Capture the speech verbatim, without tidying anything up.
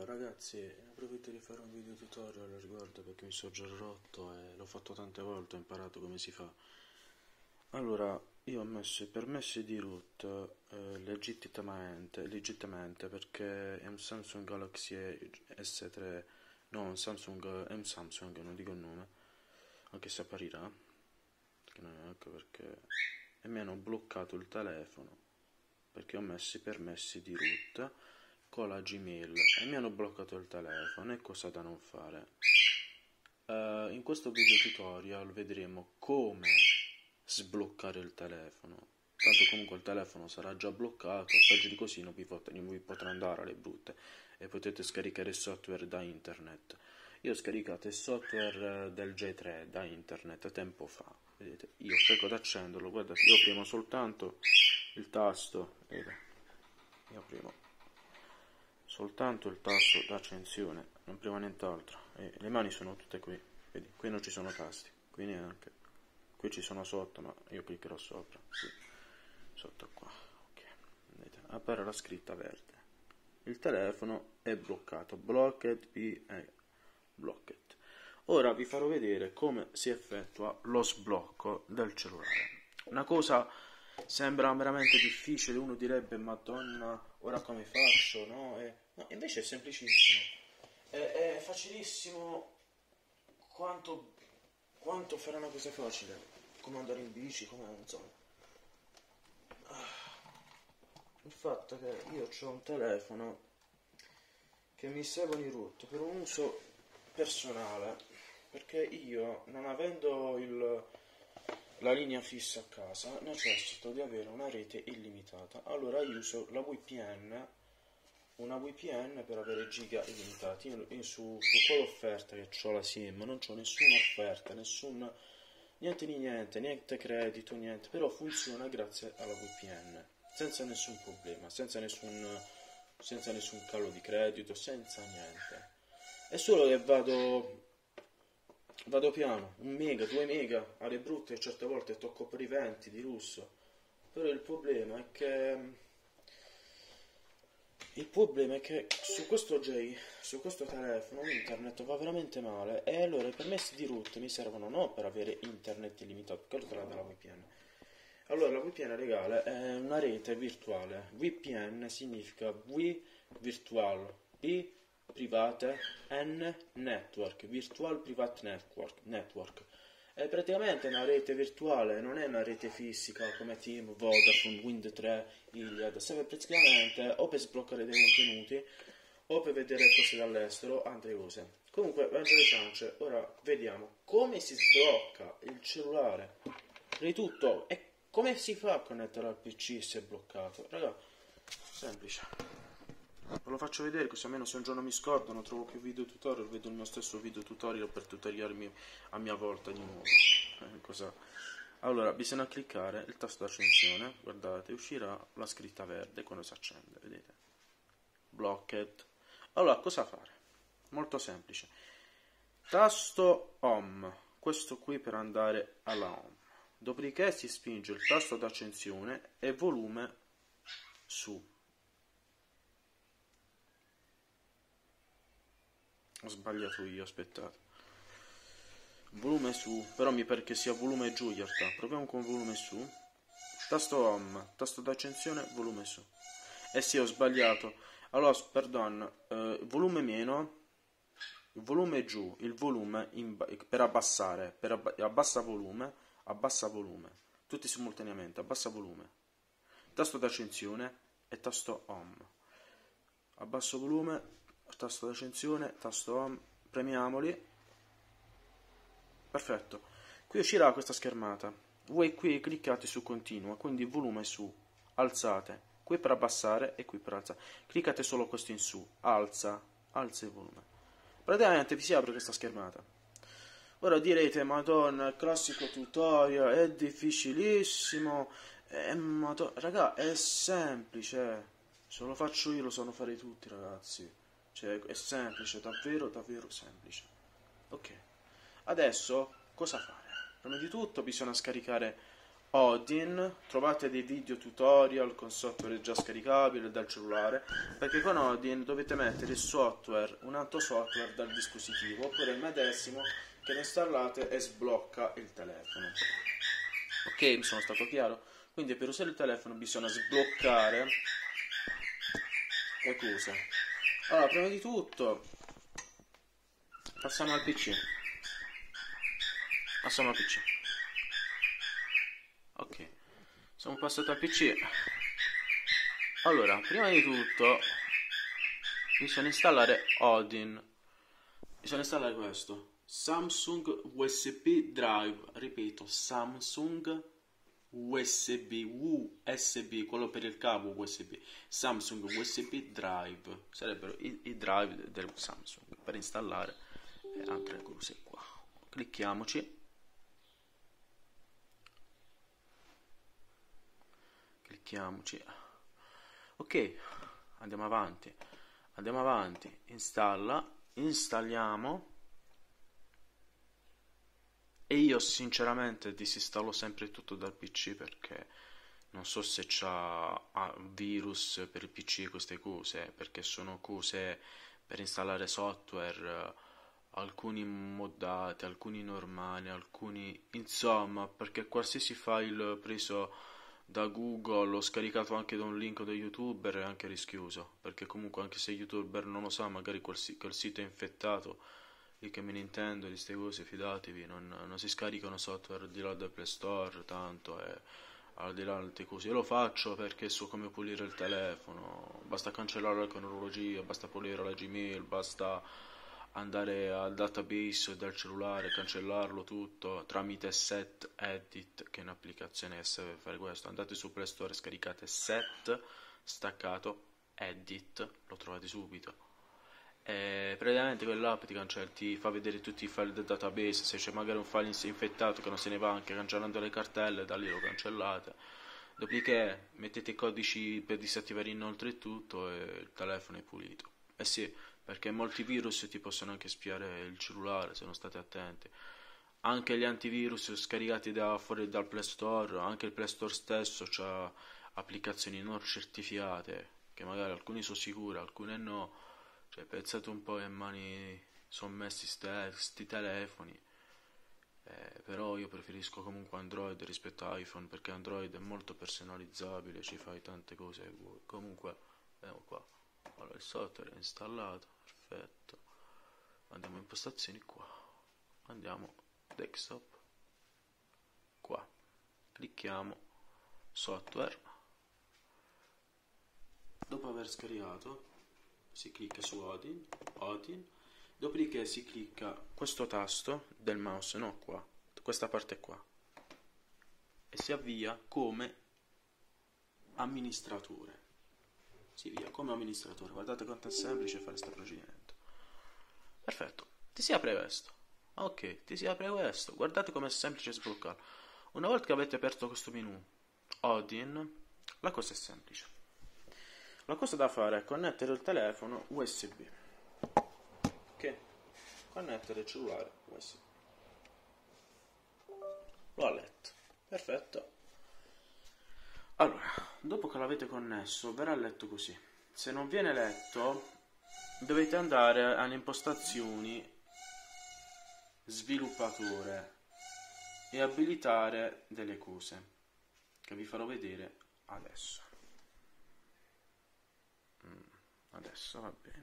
ragazzi, approfitto di fare un video tutorial al riguardo perché mi sono già rotto e l'ho fatto tante volte, ho imparato come si fa. Allora, io ho messo i permessi di root eh, legittimamente, legittimamente perché è un Samsung Galaxy S tre, no, un Samsung, è un Samsung, non dico il nome, anche se apparirà, che non è, ecco perché, e mi hanno bloccato il telefono perché ho messo i permessi di root con la Gmail e mi hanno bloccato il telefono. E cosa da non fare? Uh, in questo video tutorial vedremo come sbloccare il telefono. Tanto comunque il telefono sarà già bloccato, peggio di così non vi, pot non vi potrà andare alle brutte e potete scaricare software da internet. Io ho scaricato il software del J tre da internet tempo fa. Vedete, io cerco di accenderlo, guardate, io premo soltanto il tasto, vedete, io premo soltanto il tasto d'accensione, non prima nient'altro, e le mani sono tutte qui, vedi, qui non ci sono tasti, qui neanche, qui ci sono sotto, ma io cliccherò sopra, qui, sotto qua, ok, vedete, appare la scritta verde, il telefono è bloccato, blocked, e blocked. Ora vi farò vedere come si effettua lo sblocco del cellulare, una cosa sembra veramente difficile, uno direbbe madonna, ora come faccio, no? E, no, invece è semplicissimo, è, è facilissimo quanto, quanto fare una cosa facile, come andare in bici, come insomma. Il fatto è che io ho un telefono che mi servono i root per un uso personale, perché io non avendo il la linea fissa a casa necessito di avere una rete illimitata. Allora io uso la V P N, una V P N per avere giga illimitati. Io, io su, su quell'offerta che ho la SIM non ho nessuna offerta, nessun niente di niente, niente credito, niente, però funziona grazie alla V P N senza nessun problema, senza nessun senza nessun calo di credito, senza niente. È solo che vado Vado piano, un mega, due mega, alle brutte e certe volte tocco per i venti di lusso. Però il problema è che il problema è che su questo J, su questo telefono internet va veramente male e allora i permessi di root mi servono non per avere internet illimitato, quello sarà della V P N. Allora la V P N legale è una rete virtuale. V P N significa V virtual, P private, N network, virtual private network, network. È praticamente una rete virtuale, non è una rete fisica come Team, Vodafone, Wind tre, Iliad, serve praticamente o per sbloccare dei contenuti o per vedere cose dall'estero, altre cose. Comunque, va interessante. Ora vediamo come si sblocca il cellulare. Prima di tutto, e come si fa a connettere al P C se è bloccato? Raga, semplice. Ve lo faccio vedere così almeno se un giorno mi scordo non trovo più video tutorial, vedo il mio stesso video tutorial per tutoriarmi a mia volta di nuovo. Eh, cosa? Allora bisogna cliccare il tasto d'accensione, guardate, uscirà la scritta verde quando si accende, vedete? Blocked. Allora cosa fare? Molto semplice. Tasto Home, questo qui per andare alla Home. Dopodiché si spinge il tasto d'accensione e volume su. Ho sbagliato io, aspettate. Volume su, però mi pare che sia volume giù in realtà. Proviamo con volume su. Tasto home, tasto d'accensione, volume su. Eh sì, ho sbagliato. Allora, perdon, eh, volume meno, volume giù, il volume in, per abbassare, per abba, abbassa volume, abbassa volume. Tutti simultaneamente, abbassa volume. Tasto d'accensione e tasto home. Abbasso volume, tasto d'accensione, tasto home, premiamoli, perfetto, qui uscirà questa schermata, voi qui cliccate su continua, quindi volume su, alzate, qui per abbassare e qui per alzare, cliccate solo questo in su, alza, alza il volume, praticamente vi si apre questa schermata. Ora direte, madonna, il classico tutorial, è difficilissimo, è madonna, raga, è semplice, se lo faccio io lo sanno fare tutti ragazzi. Cioè, è semplice, davvero, davvero semplice. Ok. Adesso, cosa fare? Prima di tutto bisogna scaricare Odin, trovate dei video tutorial con software già scaricabile dal cellulare, perché con Odin dovete mettere il software, un altro software dal dispositivo, oppure il medesimo che lo installate e sblocca il telefono. Ok, mi sono stato chiaro? Quindi per usare il telefono bisogna sbloccare le cose. Allora, prima di tutto passiamo al P C. Passiamo al P C. Ok, siamo passati al P C. Allora, prima di tutto bisogna installare Odin. Bisogna installare questo Samsung U S B Drive. Ripeto, Samsung U S B, U S B, quello per il cavo U S B. Samsung U S B Drive sarebbero i, i drive del Samsung per installare altre cose qua. Clicchiamoci. Clicchiamoci. Ok, andiamo avanti. Andiamo avanti. Installa. Installiamo. E io sinceramente disinstallo sempre tutto dal P C perché non so se c'ha ah, virus per il P C, queste cose, perché sono cose per installare software, alcuni moddati, alcuni normali, alcuni insomma, perché qualsiasi file preso da Google o scaricato anche da un link da YouTuber è anche rischioso, perché comunque anche se YouTuber non lo sa, magari quel, quel sito è infettato. Io che me ne intendo di queste cose, fidatevi, non, non si scaricano software al di là del Play Store, tanto e al di là di altre cose. Io lo faccio perché so come pulire il telefono, basta cancellare la cronologia, basta pulire la Gmail, basta andare al database del cellulare, cancellarlo tutto tramite Set Edit, che è un'applicazione che serve per fare questo. Andate su Play Store e scaricate Set staccato Edit, lo trovate subito. E praticamente quell'app ti cancella, ti fa vedere tutti i file del database, se c'è magari un file infettato che non se ne va, anche cancellando le cartelle, da lì lo cancellate. Dopodiché mettete i codici per disattivare inoltre e tutto e il telefono è pulito. Eh sì, perché molti virus ti possono anche spiare il cellulare se non state attenti. Anche gli antivirus scaricati da fuori dal Play Store, anche il Play Store stesso ha applicazioni non certificate, che magari alcuni sono sicure, alcune no. Cioè, pensate un po' che mani sono messi questi telefoni, eh, però io preferisco comunque Android rispetto a iPhone, perché Android è molto personalizzabile, ci fai tante cose che vuoi. Comunque, vediamo qua. Allora, il software è installato, perfetto. Andiamo in impostazioni qua, andiamo desktop, qua, clicchiamo software. Dopo aver scaricato si clicca su Odin, Odin, dopodiché si clicca questo tasto del mouse, no qua, questa parte qua, e si avvia come amministratore. Si avvia come amministratore. Guardate quanto è semplice fare questo procedimento. Perfetto, ti si apre questo. Ok, ti si apre questo. Guardate com'è semplice sbloccarlo. Una volta che avete aperto questo menu Odin, la cosa è semplice. La cosa da fare è connettere il telefono U S B. Ok? Connettere il cellulare U S B. Lo ha letto. Perfetto. Allora, dopo che l'avete connesso, verrà letto così. Se non viene letto, dovete andare alle impostazioni sviluppatore e abilitare delle cose che vi farò vedere adesso. Adesso va bene.